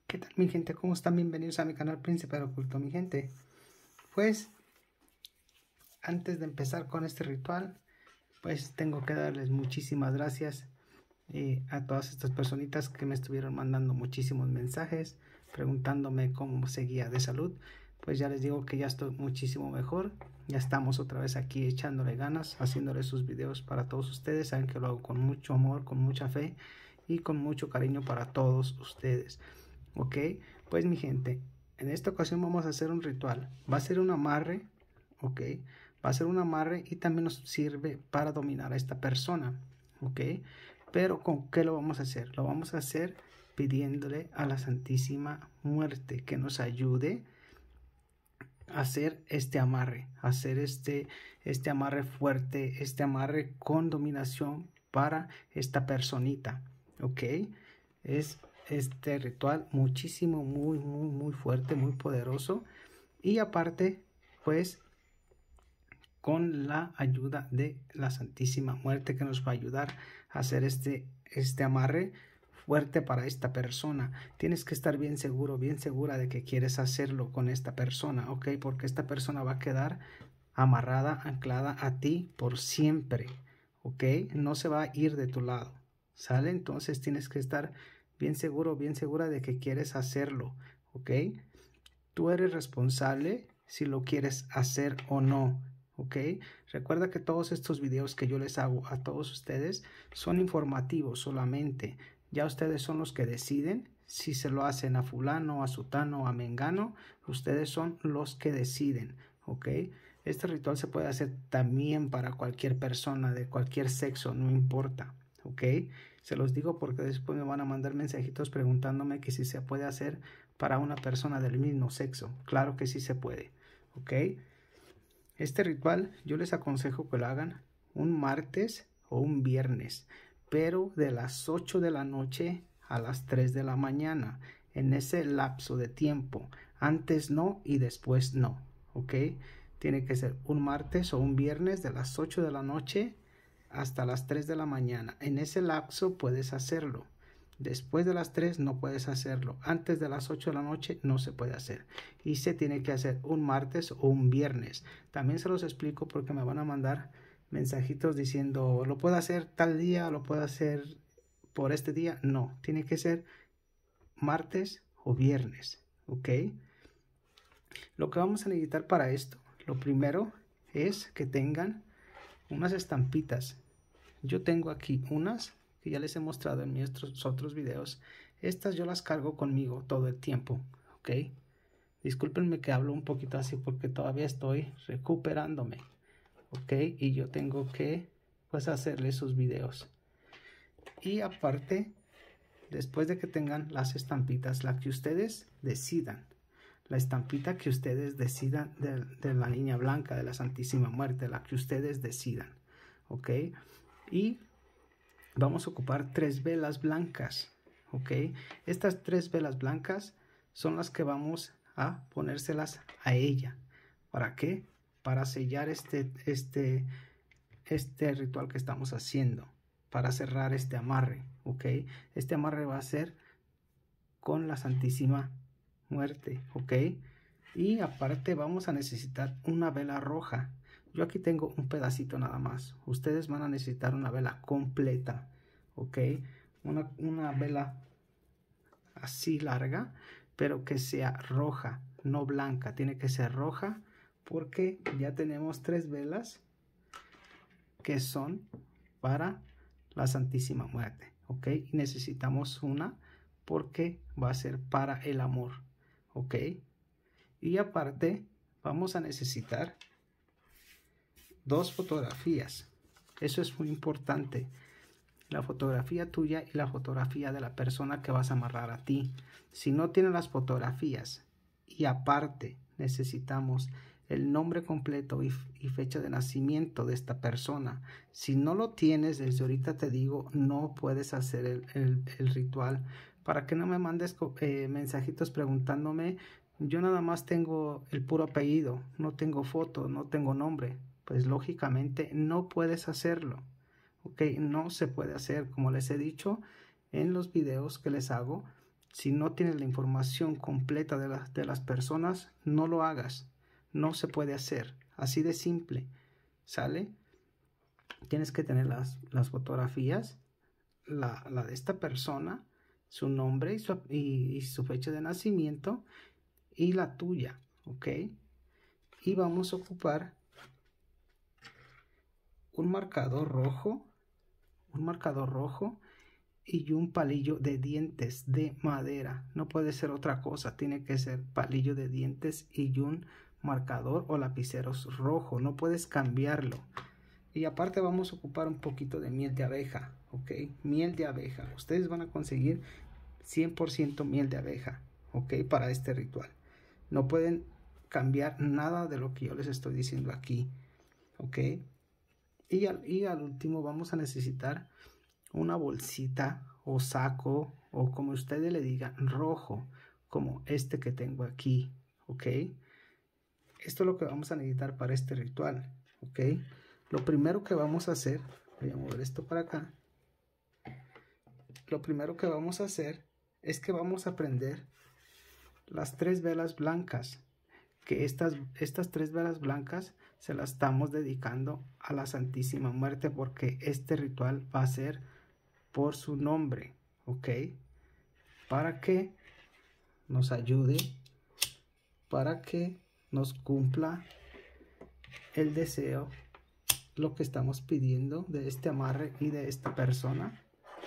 ¿Qué tal, mi gente? ¿Cómo están? Bienvenidos a mi canal Príncipe Oculto, mi gente. Pues antes de empezar con este ritual, pues tengo que darles muchísimas gracias a todas estas personitas que me estuvieron mandando muchísimos mensajes preguntándome cómo seguía de salud. Pues ya les digo que ya estoy muchísimo mejor. Ya estamos otra vez aquí echándole ganas, haciéndole sus videos para todos ustedes. Saben que lo hago con mucho amor, con mucha fe y con mucho cariño para todos ustedes. Ok, pues mi gente, en esta ocasión vamos a hacer un ritual. Va a ser un amarre, ok, va a ser un amarre y también nos sirve para dominar a esta persona, ok. Pero ¿con qué lo vamos a hacer? Lo vamos a hacer pidiéndole a la Santísima Muerte que nos ayude a hacer este amarre, a hacer este amarre fuerte, este amarre con dominación para esta personita, ok. Es este ritual muchísimo, muy fuerte, muy poderoso. Y aparte, pues, con la ayuda de la Santísima Muerte que nos va a ayudar a hacer este amarre fuerte para esta persona. Tienes que estar bien seguro, bien segura de que quieres hacerlo con esta persona, ok, porque esta persona va a quedar amarrada, anclada a ti por siempre, ok, no se va a ir de tu lado, ¿sale? Entonces tienes que estar bien seguro, bien segura de que quieres hacerlo, ok. Tú eres responsable si lo quieres hacer o no, ok. Recuerda que todos estos videos que yo les hago a todos ustedes son informativos solamente. Ya ustedes son los que deciden si se lo hacen a fulano, a sutano, a mengano. Ustedes son los que deciden, ok. Este ritual se puede hacer también para cualquier persona de cualquier sexo, no importa, ok. Se los digo porque después me van a mandar mensajitos preguntándome que si se puede hacer para una persona del mismo sexo. Claro que sí se puede, ok. Este ritual yo les aconsejo que lo hagan un martes o un viernes, pero de las 8 de la noche a las 3 de la mañana, en ese lapso de tiempo. Antes no y después no, ok. Tiene que ser un martes o un viernes de las 8 de la noche hasta las 3 de la mañana. En ese lapso puedes hacerlo. Después de las 3 no puedes hacerlo. Antes de las 8 de la noche no se puede hacer. Y se tiene que hacer un martes o un viernes. También se los explico porque me van a mandar mensajitos diciendo lo puedo hacer tal día, lo puedo hacer por este día. No, tiene que ser martes o viernes. ¿Ok? Lo que vamos a necesitar para esto, lo primero es que tengan unas estampitas. Yo tengo aquí unas que ya les he mostrado en mis otros videos. Estas yo las cargo conmigo todo el tiempo, ¿ok? Discúlpenme que hablo un poquito así porque todavía estoy recuperándome, ¿ok? Y yo tengo que, pues, hacerles sus videos. Y aparte, después de que tengan las estampitas, la que ustedes decidan, la estampita que ustedes decidan de la Niña Blanca, de la Santísima Muerte, la que ustedes decidan, ¿ok? Y vamos a ocupar 3 velas blancas, ¿ok? Estas 3 velas blancas son las que vamos a ponérselas a ella. ¿Para qué? Para sellar este ritual que estamos haciendo, para cerrar este amarre, ¿ok? Este amarre va a ser con la Santísima Muerte, ¿ok? Y aparte vamos a necesitar una vela roja. Yo aquí tengo un pedacito nada más. Ustedes van a necesitar una vela completa, ¿ok? Una vela así larga, pero que sea roja, no blanca. Tiene que ser roja porque ya tenemos 3 velas que son para la Santísima Muerte, ¿ok? Y necesitamos una porque va a ser para el amor, ¿ok? Y aparte vamos a necesitar 2 fotografías. Eso es muy importante. La fotografía tuya y la fotografía de la persona que vas a amarrar a ti. Si no tienes las fotografías y aparte necesitamos el nombre completo y fecha de nacimiento de esta persona, si no lo tienes, desde ahorita te digo, no puedes hacer el ritual. Para que no me mandes mensajitos preguntándome, yo nada más tengo el puro apellido, no tengo foto, no tengo nombre. Pues lógicamente no puedes hacerlo. Ok, no se puede hacer, como les he dicho en los videos que les hago, Si no tienes la información completa de las personas, no lo hagas. No se puede hacer. Así de simple. ¿Sale? Tienes que tener las fotografías, la de esta persona, su nombre y su fecha de nacimiento y la tuya. ¿Ok? Y vamos a ocupar un marcador rojo y un palillo de dientes de madera. No puede ser otra cosa, tiene que ser palillo de dientes y un marcador o lapiceros rojo. No puedes cambiarlo. Y aparte vamos a ocupar un poquito de miel de abeja, ¿ok? Miel de abeja. Ustedes van a conseguir 100% miel de abeja, ¿ok? Para este ritual. No pueden cambiar nada de lo que yo les estoy diciendo aquí, ¿ok? Y al último vamos a necesitar una bolsita o saco o como ustedes le digan, rojo, como este que tengo aquí, ¿ok? Esto es lo que vamos a necesitar para este ritual, ¿ok? Lo primero que vamos a hacer, voy a mover esto para acá. Lo primero que vamos a hacer es que vamos a prender las 3 velas blancas, que estas 3 velas blancas se las estamos dedicando a la Santísima Muerte porque este ritual va a ser por su nombre, ¿ok? Para que nos ayude, para que nos cumpla el deseo, lo que estamos pidiendo de este amarre y de esta persona.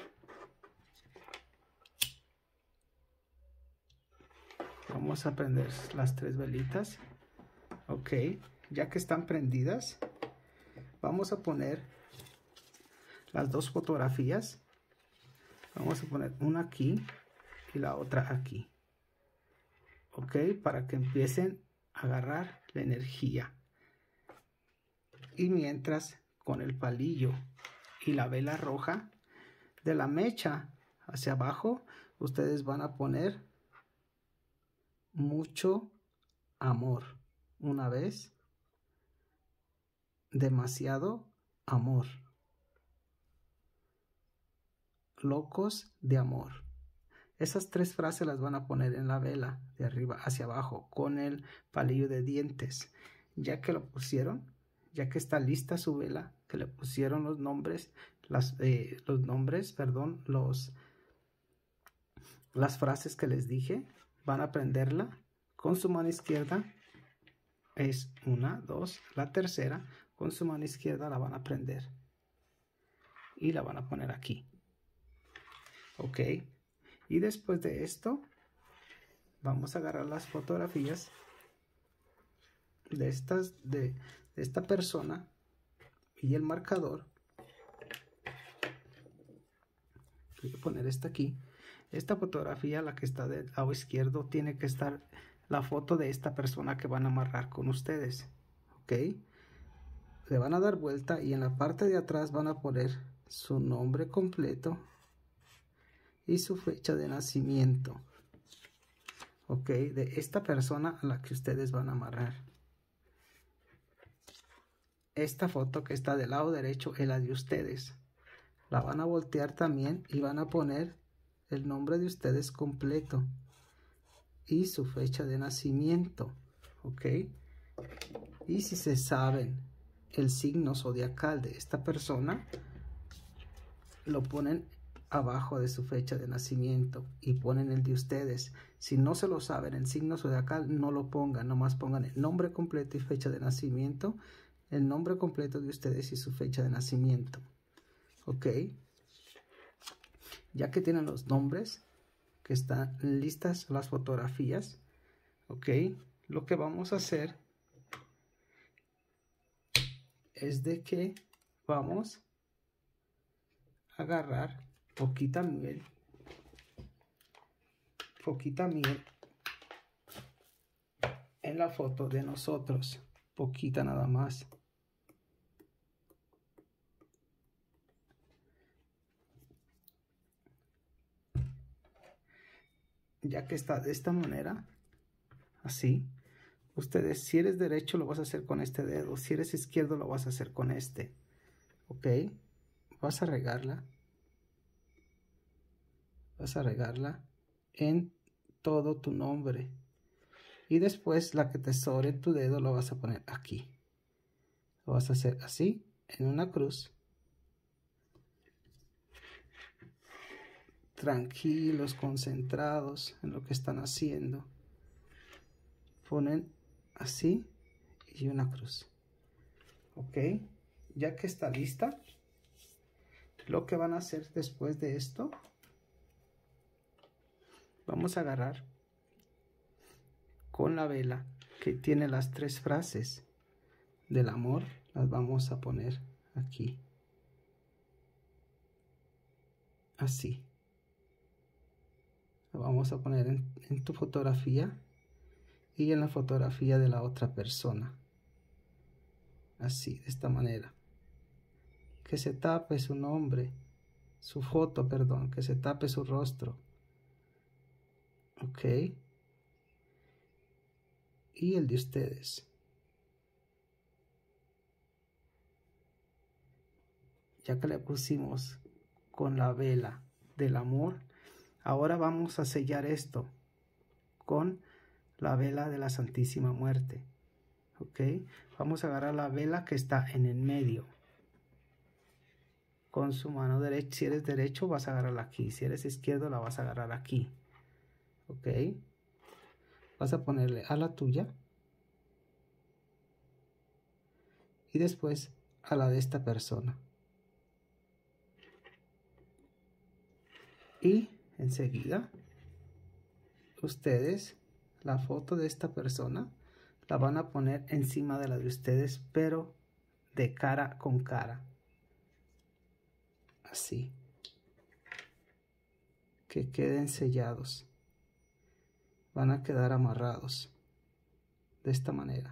Vamos a prender las 3 velitas, ok. Ya que están prendidas, vamos a poner las 2 fotografías. Vamos a poner una aquí y la otra aquí, ok, para que empiecen a agarrar la energía. Y mientras, con el palillo y la vela roja, de la mecha hacia abajo, ustedes van a poner mucho amor. Una vez, demasiado amor. Locos de amor. Esas 3 frases las van a poner en la vela de arriba hacia abajo con el palillo de dientes. Ya que lo pusieron, ya que está lista su vela, que le pusieron los nombres, las frases que les dije, van a prenderla con su mano izquierda. Es 1, 2, la tercera, con su mano izquierda la van a prender y la van a poner aquí, ok. Y después de esto vamos a agarrar las fotografías de esta persona y el marcador. Voy a poner esta aquí. Esta fotografía, la que está del lado izquierdo, tiene que estar la foto de esta persona que van a amarrar con ustedes, ok. Le van a dar vuelta y en la parte de atrás van a poner su nombre completo y su fecha de nacimiento, ok, de esta persona a la que ustedes van a amarrar. Esta foto que está del lado derecho es la de ustedes. La van a voltear también y van a poner el nombre de ustedes completo y su fecha de nacimiento, ok. Y si se saben el signo zodiacal de esta persona, lo ponen abajo de su fecha de nacimiento y ponen el de ustedes. Si no se lo saben el signo zodiacal, no lo pongan, nomás pongan el nombre completo y fecha de nacimiento, el nombre completo de ustedes y su fecha de nacimiento, ok. Ya que tienen los nombres, que están listas las fotografías, ok, lo que vamos a hacer es de que vamos a agarrar poquita miel en la foto de nosotros, poquita nada más. Ya que está de esta manera, así, ustedes, si eres derecho lo vas a hacer con este dedo, si eres izquierdo lo vas a hacer con este, ok. Vas a regarla en todo tu nombre. Y después la que te sobre tu dedo lo vas a poner aquí. Lo vas a hacer así, en una cruz. Tranquilos, concentrados en lo que están haciendo. Ponen así y una cruz. Ok, ya que está lista, lo que van a hacer después de esto, vamos a agarrar con la vela que tiene las 3 frases del amor, las vamos a poner aquí. Así. La vamos a poner en tu fotografía y en la fotografía de la otra persona. Así, de esta manera. Que se tape su nombre, su foto, perdón, que se tape su rostro. Ok. Y el de ustedes. Ya que le pusimos con la vela del amor, ahora vamos a sellar esto con la vela de la Santísima Muerte. Ok. Vamos a agarrar la vela que está en el medio. Con su mano derecha, si eres derecho vas a agarrarla aquí, si eres izquierdo la vas a agarrar aquí. Ok. Vas a ponerle a la tuya y después a la de esta persona. Y enseguida ustedes la foto de esta persona la van a poner encima de la de ustedes, pero de cara con cara. Así. Que queden sellados. Van a quedar amarrados. De esta manera.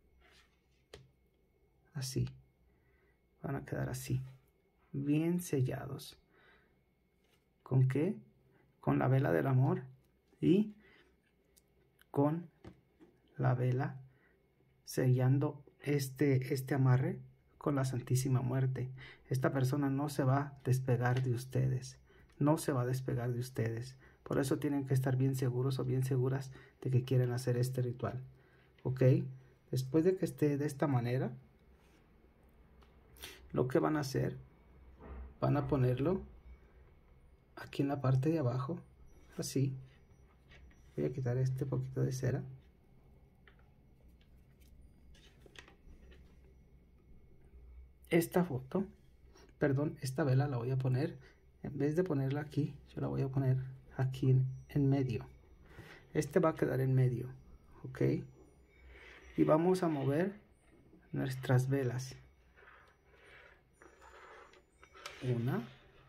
Así. Van a quedar así. Bien sellados. ¿Con qué? Con la vela del amor y con la vela sellando este amarre con la Santísima Muerte. Esta persona no se va a despegar de ustedes. No se va a despegar de ustedes. Por eso tienen que estar bien seguros o bien seguras de que quieren hacer este ritual. ¿Ok? Después de que esté de esta manera, lo que van a hacer, van a ponerlo aquí en la parte de abajo, así. Voy a quitar este poquito de cera. Esta foto, perdón, esta vela la voy a poner, en vez de ponerla aquí, yo la voy a poner aquí en medio. Este va a quedar en medio, ¿ok? Y vamos a mover nuestras velas. 1,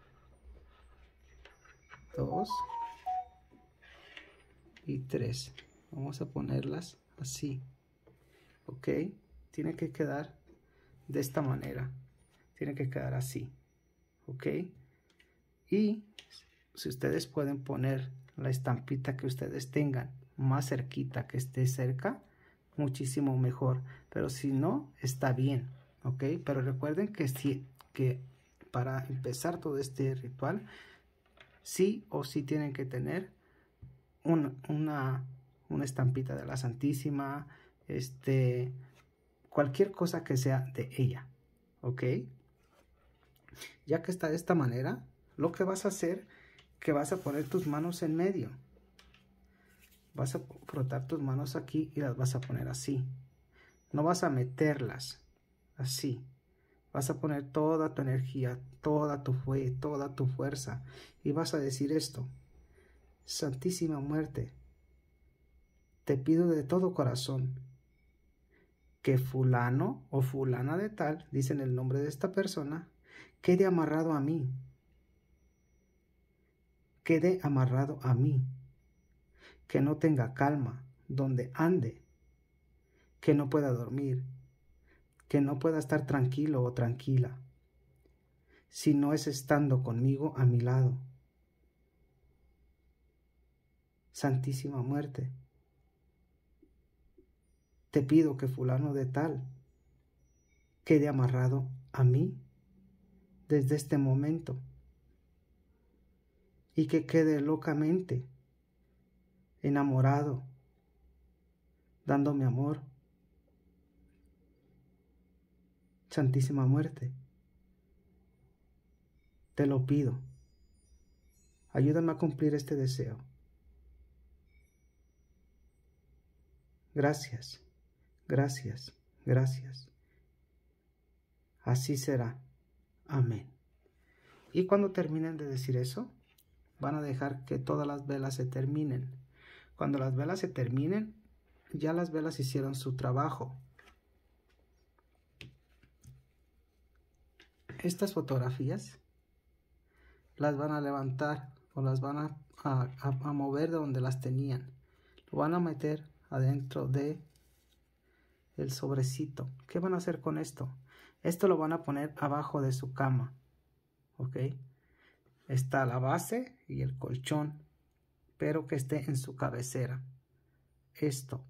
2 y 3. Vamos a ponerlas así, ¿ok? Tiene que quedar de esta manera. Tiene que quedar así, ¿ok? Y si ustedes pueden poner la estampita que ustedes tengan más cerquita, que esté cerca, muchísimo mejor. Pero si no, está bien, ¿ok? Pero recuerden que para empezar todo este ritual, sí o sí tienen que tener una estampita de la Santísima, cualquier cosa que sea de ella, ¿ok? Ya que está de esta manera, lo que vas a hacer, que vas a poner tus manos en medio. Vas a frotar tus manos aquí y las vas a poner así. No vas a meterlas así. Vas a poner toda tu energía, toda tu fe, toda tu fuerza. Y vas a decir esto: Santísima Muerte, te pido de todo corazón que fulano o fulana de tal, dicen el nombre de esta persona, quede amarrado a mí. Quede amarrado a mí. Que no tenga calma donde ande. Que no pueda dormir. Que no pueda estar tranquilo o tranquila si no es estando conmigo a mi lado. Santísima Muerte, te pido que fulano de tal quede amarrado a mí desde este momento y que quede locamente enamorado, dándome amor. Santísima Muerte, te lo pido. Ayúdame a cumplir este deseo. Gracias, gracias, gracias. Así será. Amén. Y cuando terminen de decir eso, van a dejar que todas las velas se terminen. Cuando las velas se terminen, ya las velas hicieron su trabajo. Estas fotografías las van a levantar o las van a mover de donde las tenían. Lo van a meter adentro de el sobrecito. ¿Qué van a hacer con esto? Esto lo van a poner abajo de su cama. ¿Ok? Está la base y el colchón, pero que esté en su cabecera. Esto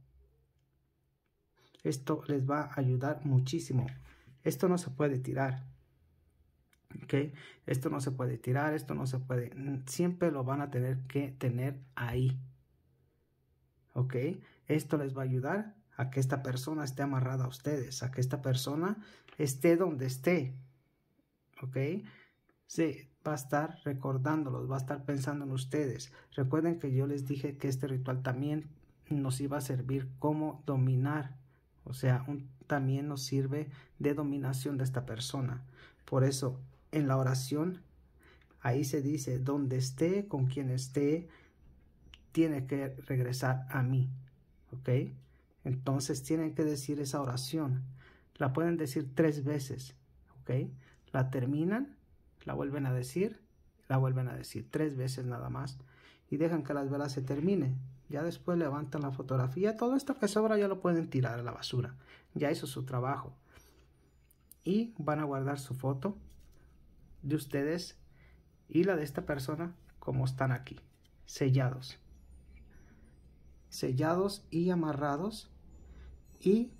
les va a ayudar muchísimo. Esto no se puede tirar. ¿Ok? Esto no se puede tirar, esto no se puede. Siempre lo van a tener que tener ahí. ¿Ok? Esto les va a ayudar a que esta persona esté amarrada a ustedes, a que esta persona esté donde esté. ¿Ok? Sí, va a estar recordándolos, va a estar pensando en ustedes. Recuerden que yo les dije que este ritual también nos iba a servir como dominar. O sea, también nos sirve de dominación de esta persona. Por eso, en la oración, ahí se dice, donde esté, con quien esté, tiene que regresar a mí. ¿Ok? Entonces tienen que decir esa oración. La pueden decir 3 veces. ¿Ok? La terminan, la vuelven a decir, 3 veces nada más. Y dejan que las velas se terminen. Ya después levantan la fotografía. Todo esto que sobra ya lo pueden tirar a la basura. Ya hizo su trabajo. Y van a guardar su foto de ustedes y la de esta persona como están aquí, sellados y amarrados y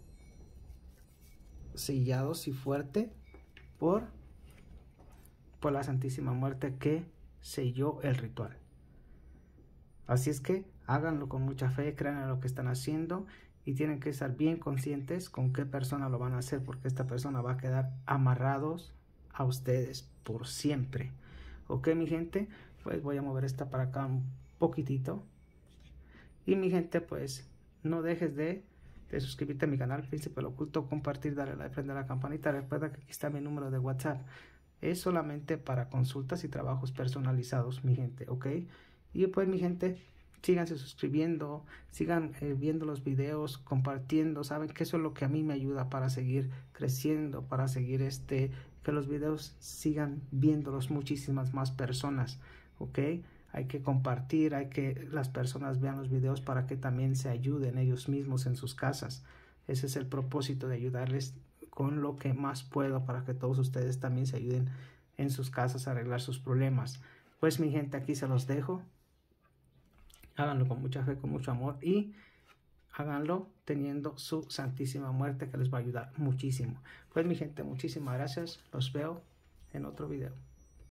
sellados y fuerte por la Santísima Muerte que selló el ritual. Así es que háganlo con mucha fe, crean en lo que están haciendo y tienen que estar bien conscientes con qué persona lo van a hacer, porque esta persona va a quedar amarrados a ustedes por siempre. Ok, mi gente, pues voy a mover esta para acá un poquitito. Y mi gente, pues no dejes de suscribirte a mi canal Príncipe del Oculto, compartir, darle like, prender la campanita. Recuerda que aquí está mi número de WhatsApp. Es solamente para consultas y trabajos personalizados, mi gente, ok. Y pues mi gente, síganse suscribiendo, sigan viendo los videos, compartiendo. Saben que eso es lo que a mí me ayuda para seguir creciendo, para seguir que los videos sigan viéndolos muchísimas más personas, ok. Hay que compartir, hay que las personas vean los videos para que también se ayuden ellos mismos en sus casas. Ese es el propósito, de ayudarles con lo que más puedo para que todos ustedes también se ayuden en sus casas a arreglar sus problemas. Pues mi gente, aquí se los dejo. Háganlo con mucha fe, con mucho amor y háganlo teniendo su Santísima Muerte, que les va a ayudar muchísimo. Pues mi gente, muchísimas gracias. Los veo en otro video.